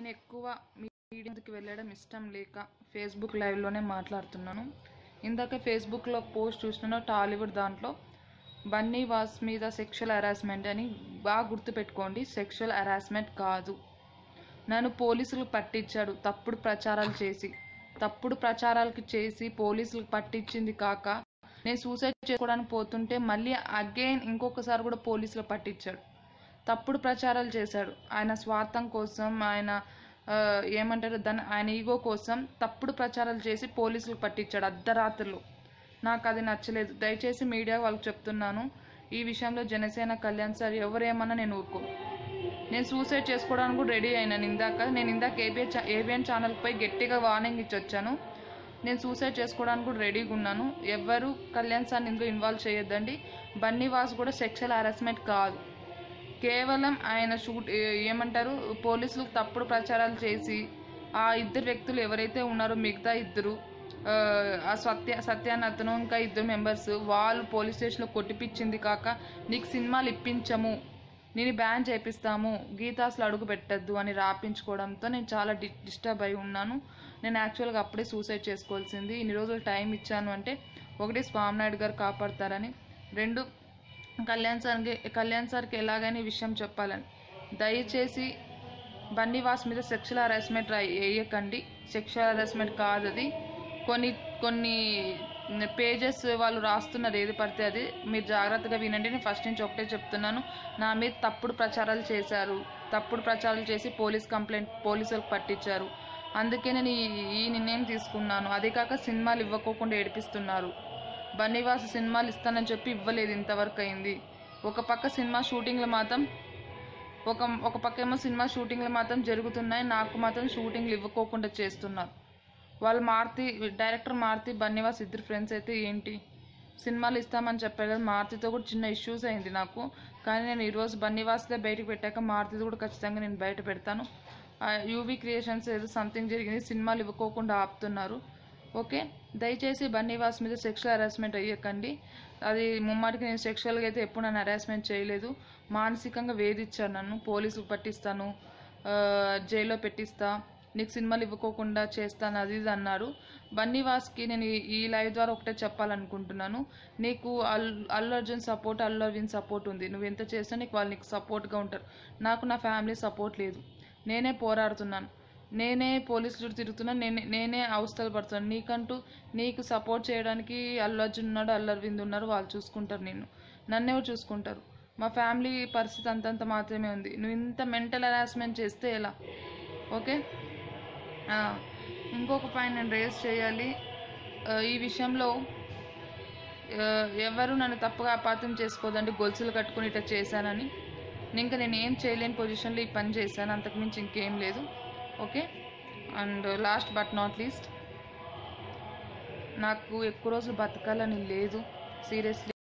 నేను ఎక్కువ మీడియా ముందుకు వెళ్ళడం ఇష్టం లేక ఫేస్బుక్ లైవ్లోనే మాట్లాడుతున్నాను. ఇందాక ఫేస్బుక్లో పోస్ట్ చూసినాను, టాలీవుడ్ దాంట్లో బన్నీ వాస్ మీద సెక్షువల్ హెరాస్మెంట్ అని. బాగా గుర్తుపెట్టుకోండి, సెక్షువల్ హెరాస్మెంట్ కాదు. నన్ను పోలీసులు పట్టించాడు తప్పుడు ప్రచారాలకి చేసి పోలీసులకు పట్టించింది కాక, నేను సూసైడ్ చేసుకోవడానికి పోతుంటే మళ్ళీ అగైన్ ఇంకొకసారి కూడా పోలీసులు పట్టించాడు. తప్పుడు ప్రచారాలు చేశాడు. ఆయన స్వార్థం కోసం, ఆయన ఏమంటారు దాన్ని, ఆయన ఈగో కోసం తప్పుడు ప్రచారాలు చేసి పోలీసులకు పట్టించాడు అర్ధరాత్రులు. నాకు అది నచ్చలేదు. దయచేసి మీడియా వాళ్ళకి చెప్తున్నాను, ఈ విషయంలో జనసేన కళ్యాణ్ సార్ ఎవరేమన్నా నేను ఊరుకో. నేను సూసైడ్ చేసుకోవడానికి కూడా రెడీ అయినాను. నేను ఇందాక ఏబిఎన్ ఛానల్కి పోయి గట్టిగా వార్నింగ్ ఇచ్చి వచ్చాను. నేను సూసైడ్ చేసుకోవడానికి కూడా రెడీగా ఉన్నాను. ఎవరు కళ్యాణ్ సార్ని ఇందులో ఇన్వాల్వ్ చేయొద్దండి. బన్నీ వాస్ కూడా సెక్షువల్ హెరాస్మెంట్ కాదు. కేవలం ఆయన ఏమంటారు పోలీసులకు తప్పుడు ప్రచారాలు చేసి ఆ ఇద్దరు వ్యక్తులు ఎవరైతే ఉన్నారో, మిగతా ఇద్దరు ఆ సత్యాన్ని ఇంకా ఇద్దరు మెంబర్స్, వాళ్ళు పోలీస్ స్టేషన్లో కొట్టిపించింది కాక, నీకు సినిమాలు ఇప్పించము, నేను బ్యాన్ చేపిస్తాము, గీతాసులు అడుగు పెట్టద్దు అని రాపించుకోవడంతో నేను చాలా డిస్టర్బ్ అయి ఉన్నాను. నేను యాక్చువల్గా అప్పుడే సూసైడ్ చేసుకోవాల్సింది. ఇన్ని రోజులు టైం ఇచ్చాను అంటే, ఒకటి స్వామినాయుడు గారు కాపాడతారని, రెండు కళ్యాణ్ సార్కి ఎలాగైనా ఈ విషయం చెప్పాలని. దయచేసి బన్నీ వాస్ మీద సెక్షువల్ హెరాస్మెంట్ వేయకండి. సెక్షువల్ హెరాస్మెంట్ కాదు అది. కొన్ని పేజెస్ వాళ్ళు రాస్తున్నారు ఏది పడితే అది. మీరు జాగ్రత్తగా వినండి. నేను ఫస్ట్ నుంచి ఒకటే చెప్తున్నాను, నా మీద తప్పుడు ప్రచారాలు చేశారు. తప్పుడు ప్రచారాలు చేసి పోలీసులకు పట్టించారు. అందుకే నేను ఈ నిర్ణయం తీసుకున్నాను. అదే కాక సినిమాలు ఇవ్వకోకుండా ఏడిపిస్తున్నారు. బన్నీవాస్ సినిమాలు ఇస్తానని చెప్పి ఇవ్వలేదు, ఇంతవరకు అయింది. ఒక పక్క సినిమా షూటింగ్లు మాత్రం జరుగుతున్నాయి, నాకు మాత్రం షూటింగ్లు ఇవ్వకోకుండా చేస్తున్నారు. వాళ్ళు డైరెక్టర్ మారుతి, బన్నీవాస్ ఇద్దరు ఫ్రెండ్స్ అయితే ఏంటి, సినిమాలు ఇస్తామని చెప్పారు కదా. మారుతితో కూడా చిన్న ఇష్యూస్ అయింది నాకు. కానీ నేను ఈరోజు బన్నీవాస్దే బయటకు పెట్టాక మారుతిది కూడా ఖచ్చితంగా నేను బయట పెడతాను. యూవీ క్రియేషన్స్ ఏదో సంథింగ్ జరిగింది, సినిమాలు ఇవ్వకోకుండా ఆపుతున్నారు. ఓకే, దయచేసి బన్నీవాస్ మీద సెక్షువల్ హెరాస్మెంట్ అయ్యకండి. అది ముమ్మాటికి నేను సెక్షువల్గా అయితే ఎప్పుడు నన్ను హెరాస్మెంట్ చేయలేదు. మానసికంగా వేధించాను. నన్ను పోలీసుకు పట్టిస్తాను, జైల్లో పెట్టిస్తా, నీకు సినిమాలు ఇవ్వకోకుండా చేస్తాను, అది ఇది అన్నారు. బన్నీవాస్కి నేను ఈ లైవ్ ద్వారా ఒకటే చెప్పాలనుకుంటున్నాను, నీకు అల్లు అర్జున్ సపోర్ట్, అల్లు అరవింద్ సపోర్ట్ ఉంది. నువ్వు ఎంత చేసినా వాళ్ళు నీకు సపోర్ట్గా ఉంటారు. నాకు నా ఫ్యామిలీ సపోర్ట్ లేదు. నేనే పోరాడుతున్నాను, నేనే పోలీసులు చుట్టూ తిరుగుతున్నాను, నేనే అవస్థలు పడుతున్నాను. నీకు సపోర్ట్ చేయడానికి అల్లు అర్జున్ ఉన్నాడు, అల్లు అరవింద్ ఉన్నారు, వాళ్ళు చూసుకుంటారు. నన్నెవరు చూసుకుంటారు? మా ఫ్యామిలీ పరిస్థితి అంతంత మాత్రమే ఉంది. నువ్వు ఇంత మెంటల్ హెరాస్మెంట్ చేస్తే ఎలా? ఓకే, ఇంకొక పాయింట్ నేను రేస్ చేయాలి. ఈ విషయంలో ఎవరు నన్ను తప్పుగా అపార్థం చేసుకోదండి. గొలుసులు కట్టుకుని ఇట్లా చేశానని. నేను ఏం చేయలేని పొజిషన్లో ఈ పని చేశాను, అంతకుమించి ఇంకేం లేదు. Okay, and last but not least, నాకు ఎక్కువ రోజులు బతకాలని లేదు. సీరియస్లీ